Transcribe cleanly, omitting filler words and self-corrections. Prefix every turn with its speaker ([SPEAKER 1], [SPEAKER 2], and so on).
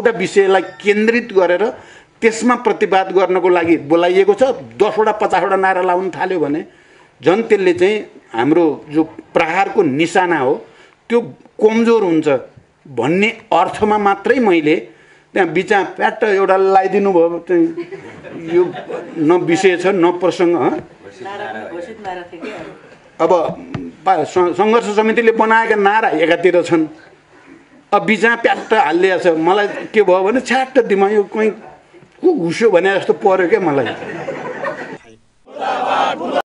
[SPEAKER 1] एउटा विषयलाई केन्द्रित गरेर त्यसमा प्रतिवाद गर्नको लागि बोलाइएको छ। 10 वटा 50 वटा नारा लाउन थाल्यो भने झन् त्यसले चाहिँ हाम्रो जो प्रहारको निशाना हो त्यो कमजोर हुन्छ भन्ने अर्थमा मात्रै मैले त्यहाँ बिचा प्याट एउटा लगाइदिनु भयो। चाहिँ यो न विषय छ न प्रसङ्ग। अब सङ्घर्ष समितिले बनाएका नारा एकातिर छन्, अब बिचा प्याट हालिदिएको छ। मलाई के भयो भने छ्याट्ट दिमा यो कहीँ को घुस्यो भने जस्तो पर्यो क्या मलाई।